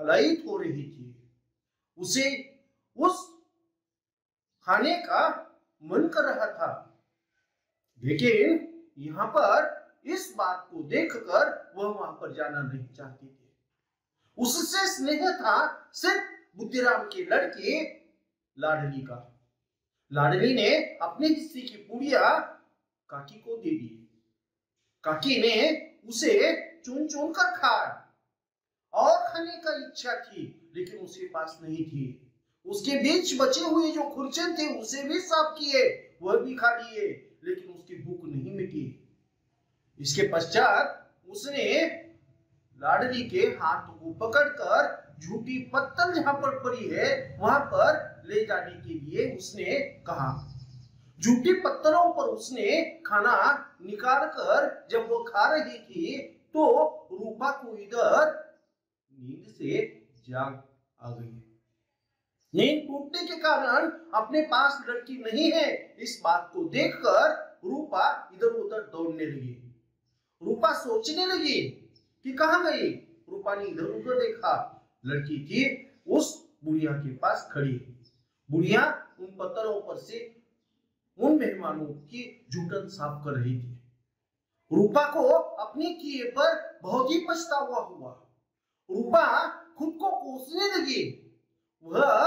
लालायित हो रही थी। उसे उस खाने का मन कर रहा था, लेकिन यहाँ पर इस बात को देखकर वह वहां पर जाना नहीं चाहती थी। उससे स्नेह था सिर्फ बुद्धिराम के लड़के लाडली का। लाडली ने अपने हिस्से की पूड़िया काकी को दे दी। काकी ने उसे चुन चुन कर खाया और खाने का इच्छा थी, लेकिन उसके पास नहीं थी। उसके बीच बचे हुए जो खुरचन थे उसे भी साफ किए, वह भी खा लिए, लेकिन उसकी भूख नहीं मिटी। इसके पश्चात उसने लाडली के हाथ को पकड़कर झूठी पत्तल जहां पर पड़ी है वहां पर ले जाने के लिए उसने कहा। झूठी पत्थरों पर उसने खाना निकाल कर जब वो खा रही थी तो रूपा को इधर नींद से जाग आ गई। नींद टूटने के कारण अपने पास लड़की नहीं है, इस बात को देखकर रूपा इधर उधर दौड़ने लगी। रूपा सोचने लगी कि कहां गई। रूपा ने इधर उधर देखा, लड़की थी उस बुढ़िया के पास खड़ी। बुढ़िया उन पत्थरों पर से उन मेहमानों की जूठन साफ कर रही थी। रूपा को अपने किए पर बहुत ही पछतावा हुआ। रूपा खुद को कोसने लगी। वह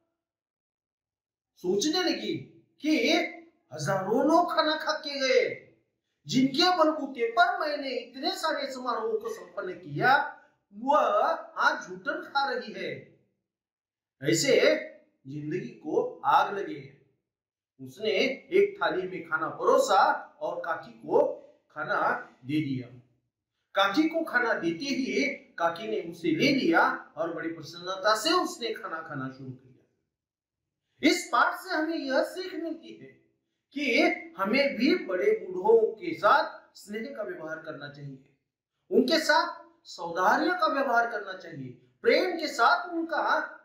सोचने लगी कि हजारों लोग खाना खा के गए, जिनके बलबूते पर मैंने इतने सारे समारोह को संपन्न किया, वह आज जूठन खा रही है। ऐसे जिंदगी को आग लगे। उसने एक थाली में खाना परोसा और काकी को खाना दे दिया। काकी को खाना देते ही काकी ने उसे ले लिया और बड़ी प्रसन्नता से उसने खाना खाना शुरू किया। इस पाठ से हमें यह सीख मिलती है कि हमें भी बड़े बूढ़ों के साथ स्नेह का व्यवहार करना चाहिए, उनके साथ सौहार्द का व्यवहार करना चाहिए, प्रेम के साथ उनका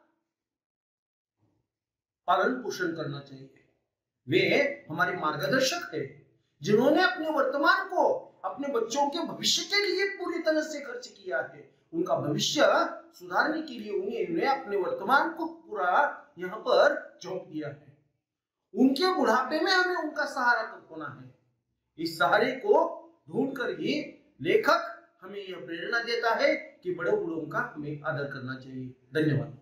पालन पोषण करना चाहिए। वे हमारे मार्गदर्शक है, जिन्होंने अपने वर्तमान को अपने बच्चों के भविष्य के लिए पूरी तरह से खर्च किया है। उनका भविष्य सुधारने के लिए उन्हें अपने वर्तमान को पूरा यहाँ पर झोंक दिया है। उनके बुढ़ापे में हमें उनका सहारा होना है। इस सहारे को ढूंढकर ही लेखक हमें यह प्रेरणा देता है कि बड़े बूढ़ों का हमें आदर करना चाहिए। धन्यवाद।